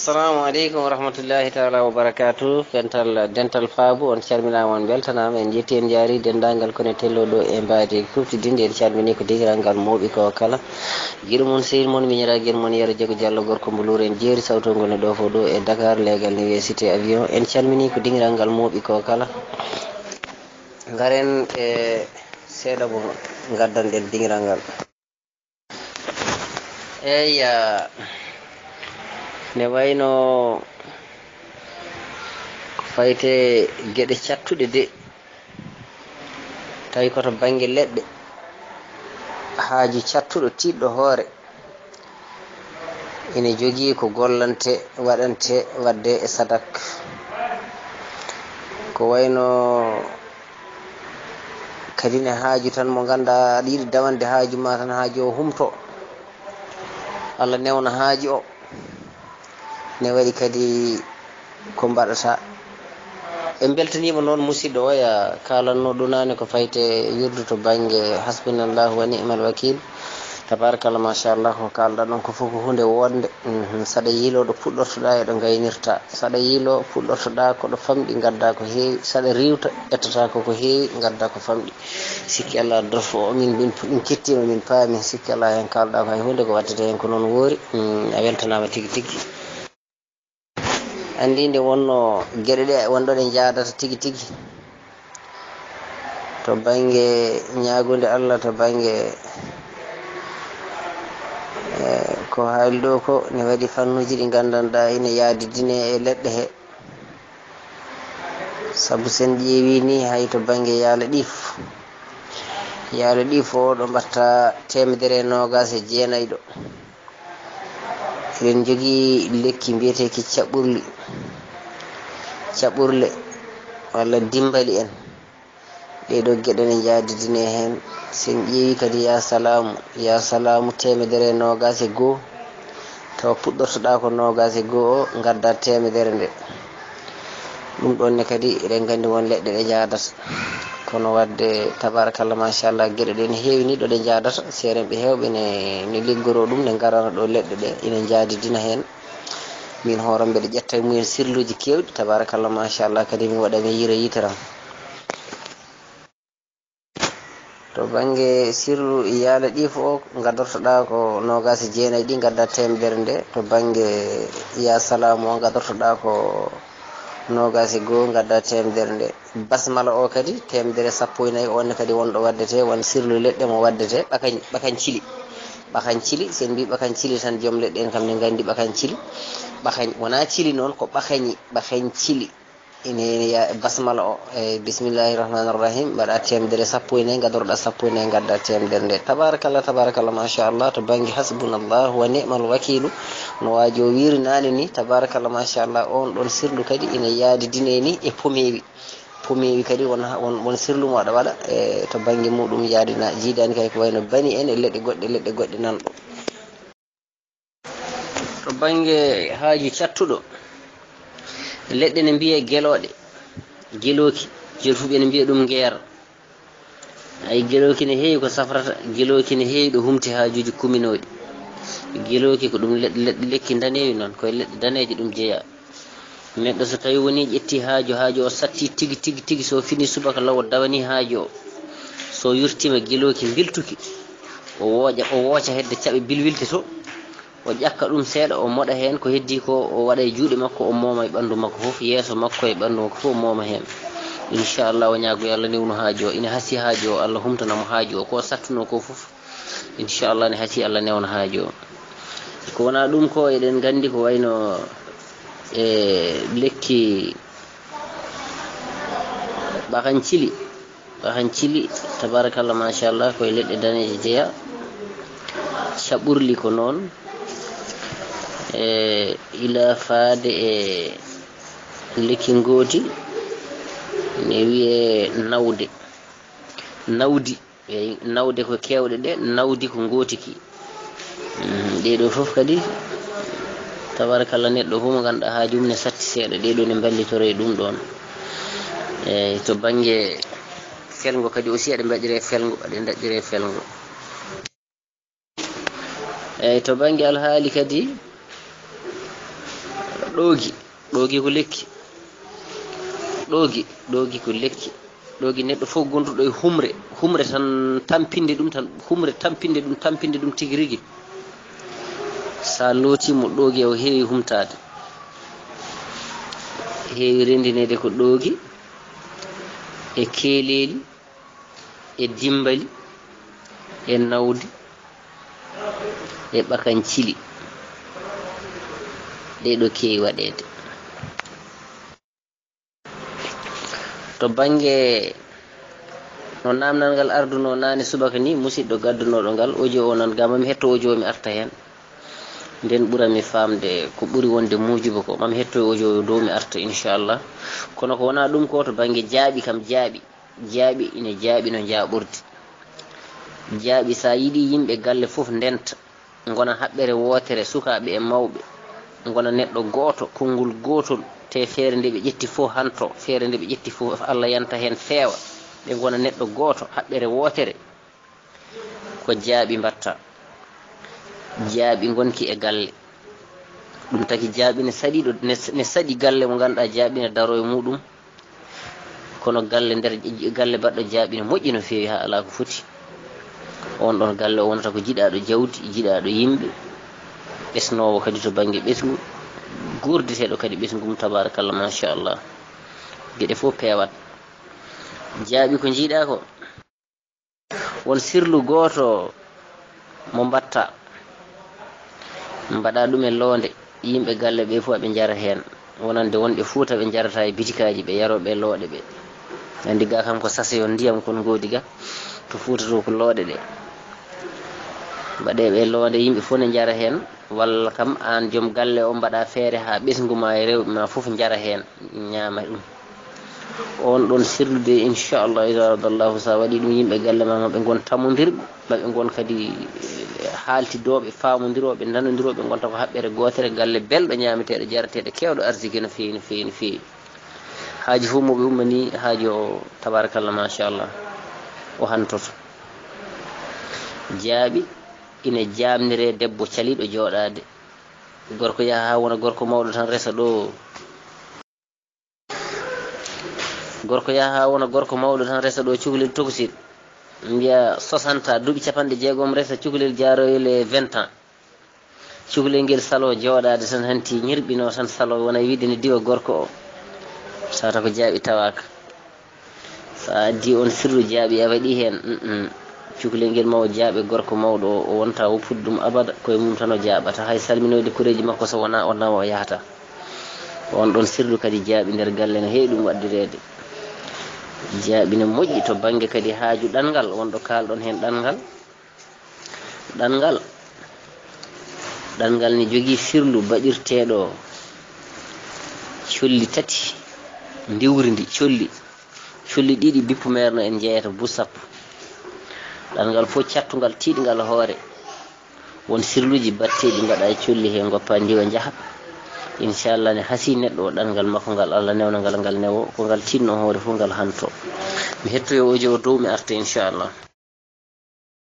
assalamu aleykum wa rahmatullahi taala wa barakatuh. Fental dental faabu on calminama on beltanama en jetti en jaari dendagal kone tello ɗo e mbadi kuftidinde en calmini ko digiral mawɓi ko kala guiɗo mon sehil mon miñiraguel mon yara jago diallo gorko mbulure en jeeri sawtogol ne ɗo fo ɗo e Dakar legal université avion en calmini ko digiral mawɓi ko kala garen e seeɗa mo gaddanɗen digiral ngal eya ne wayno ko fayte gueɗe cattuɗe de tawi koto banggue leɗɗe haaji cattuɗo tiɗɗo hoore ene jogii ko gollante waɗante wadde e sadak ko wayno kadi ne haaju tan mo ganduɗa aɗa yiɗi dawande haaju ma tan haaju o humto Allah newna haaju o ne waɗi kadi ko mbaɗata en beltanima noon musidɗo o ya kalanno ɗunani ko fayte wirdu to banggue hasbunallahu wa ni'mal wakil tabarakallah machallah ko kalɗa ɗon ko fof ko hunde wonde saɗa yiilo ɗo puɗɗortoɗa eɗo gaynirta saɗa yiilo puɗɗortoɗa koɗo famɗi gadda ko heewi saɗa riwta ƴettata koko heewi gadda ko famɗi sikki Allah dorfo min kettima min paami sikki Allah hen kalɗa ko hay hunde ko waddete hen ko noon woori a weltanama tigui tigui andi nde wonno gueɗe ɗe wonɗo ɗe jadata tigui tigui to banggue ñagude Allah to banggue ko haali ɗo ko ne waɗi fannuji ɗi gandanɗa ina yaadidine e leɗɗe he saabu sen ƴeewi ni hay to banggue yaala ɗif oɗo mbatta 129 ɗo eɗen jogui lekki mbiyeteki caɓurle walla dimbali en ɗeɗo gueɗe ne jaadidine hen sen ƴeewi kadi ya salamu 121 tawa puɗɗortoɗa ko 21 o gadda 100 nde ɗum ɗon ne kadi eɗen gandi won leɗɗe ɗe jadata kono wadde tabarakallah machallah gueɗe ɗe ne heewi ni ɗo ɗe jadata seerenɓe hewɓe ne liggoro ɗum ne garana ɗo leɗɗe ɗe ina jaadidina hen min hooram mbeɗe ƴetta e mumen sirluji kewɗi tabarakallah machallah kadi mi waɗa mi yiira yitaram to banggue sirlu yaala ɗif o gadortoɗa ko 29 ɗi gadda 100 nde to banggue ya salamu o gadortoɗa ko 21 gadda 100 nde basmala o kadi 114 onne kadi wonɗo waddete won sirlu leɗɗe mo waddete ɓakan cili sen mbi ɓakan cili tan joom leɗɗe en kam ne gandi ɓakan cili wona cili noon ko ɓakan cili ine basmala o e bismillahi rahmanir rahim mbaɗa 114 gadoroɗa 14 gadda 100 nde tabarakallah machallah to banggue hasbunallahu wa ni'mal wakilu no waaji o wiiri nane ni tabarakallah machallah on ɗon sirlu kadi ina yaadidine ni e pomewi kadi won sirlu mo aɗa waɗa e to banggue muɗum jiidani kay ko wayno bani en e leɗɗe goɗɗe nanɗo to banggue haaju cattuɗo leɗɗe ne mbiye geloɗe geloki jofuɓe ne mbiya ɗum ngeer ay geloki ne heewi ko safrata geloki ne heewi ɗo humti haajuji kuminoɗi geloki ko ɗum leɗɗe lekki danewi noon koye leɗɗe daneje ɗum jeeya neɗɗo so tawi woni ƴetti haaju o satti tigui so fini subaka law o dawani haaju o so yurtima geloki biltuki o wooca hedde caɓe bilwilde to o ƴakka ɗum seeɗa o moɗa hen ko heddi ko o waɗa e juuɗe makko o mooma e ɓandu makko fof yeeso makko e ɓandu makko fof o mooma hen inchallah o ñaago Allah newnu haaju o ina hasi haaju o Allah humtanamo haaju o ko sattuno ko fof inchallah ne hasi Allah newna haaju o ko wona ɗum ko eɗen gandi ko wayno e lekki ɓakan cili tabarakallah machallah koye leɗɗe daneje jeeya caɓurli ko noon ila faade e lekki ngooti ne wiye nawde ko kewɗe ɗe nawdi ko ngotiki ɗeɗo fof kadi tabarakallah neɗɗo fof mo ganduɗa haaju mum ne satti seeɗa ɗeɗo ne ballitoro e ɗum ɗon to banggue felgo kadi aussi aɗa daƴƴire felgo eyyi to banggue alhaali kadi ɗoogi ko lekki ɗoogi ko lekki ɗoogi neɗɗo fof gonduɗo e humre tan tampinde ɗum tigi rigi sa lootimo ɗoogi o heewi humtade heewi rendinede ko ɗoogi e keeleeli e dimbali e nawdi e ɓakancili ɗeɗo keewi waɗede to bange no namdal ngal arduno nane subaka ni musidɗo gaddunoɗo ngal audio o nan gamami hetto audio mi arta hen nden ɓurami famde ko ɓuri wonde mujuba ko mami hetto audio dow mi arta inchallah kono ko wona ɗum ko to bange jaaɓi kam jaaɓi ine jaaɓi no jaɓurdi jaaɓi sa yiiɗi yimɓe galle fof ndenta gona haɓɓere wotere sukaɓe e mawɓe gona neɗɗo goto konngol gotol te feere nde ɓe ƴetti fof hanto feere nde ɓe ƴetti fof Allah yanta hen feewa ɓe gona neɗɗo goto haɓɓere wotere ko jaaɓi mbatta jaaɓi gonki e galle ɗum taki jaaɓi ne saɗi galle mo ganduɗa jaaɓi ne daro e muɗum kono galle nder galle baɗɗo jaaɓi ne moƴƴi no feewi ha ala ko foti on ɗon galle o wonata ko jiɗaɗo jawdi jiɗaɗo yimɓe ɓesnowo kadi to banggue ɓesgu gurditeɗo kadi ɓesgum tabarakallah machallah gueɗe fof peewat jaaɓi ko jiiɗa ko won sirlu goto mo mbatta mbaɗa ɗum e loonde yimɓe galle ɓe fof ɓe jara hen wonande wonɓe Fuuta ɓe jarata e bitikaji ɓe yaroɓe looɗe ɓe andi ga kam ko saseyo ndiyam kon godi ga to Fuuta to ko looɗe ɗe mbaɗeɓe loonde yimɓe fof ne jara hen walla kam an joom galle o mbaɗa feere ha ɓesgu ma e rewɓe ma fof jara hen ñaama ɗum on ɗon sirlude inchallah ida radallahu sa waɗi ɗum yimɓe galle ma maɓe gon tammodirɓe maɓe gon kadi haaltidoɓe famodiroɓe nanodiroɓe gonta ko haɓɓere gotere galle belɗo ñameteɗo jarateɗo kewɗo arsiki no fewi no fewi no fewi haaji fof moɓe ummani haaji o tabarakallah machallah o hantoto jaaɓi ina jamnire debbo caliɗo jooɗade gorko yaha ha wona gorko mawɗo tan resa ɗo gorko yaha ha wona gorko mawɗo tan resa ɗo cukalel tokosid mbiya 60 duuɓi 60 resa cukalel jaroyel e 20 ans cukalel ngel salo jooɗade tan hanti ñirɓino tan salo wona wiide ne diwa gorko o sata ko jaaɓi tawaka sa addi on sirru jaaɓi a waɗi hen cukalel ngel mawo jaaɓe gorko mawɗo o wonta woppude ɗum abada koye mum tan o jaaɓata hay salminoyde koreji makko so wona o nawa o yahata on ɗon sirru kadi jaaɓi nder galle no heewi ɗum waddirede jaaɓi ne moƴƴi to banggue kadi haaju ɗangal wonɗo kalɗon hen ɗangal ne jogui firlu baɗirteɗo colli tati ndiwridi colli ɗiɗi bippu merno en jeeyata bu sappo ɗangal fof cattugal tiiɗgal hoore won sirluji batteɗi mbaɗa e colli he goppa ndiwa jaaha inchallah ne hasi neɗɗo o ɗangal makko ngal Allah newna ngal newo ko ngal tinno hoore fof ngal hanto mi hettoyo audio o dow mi arta inchallah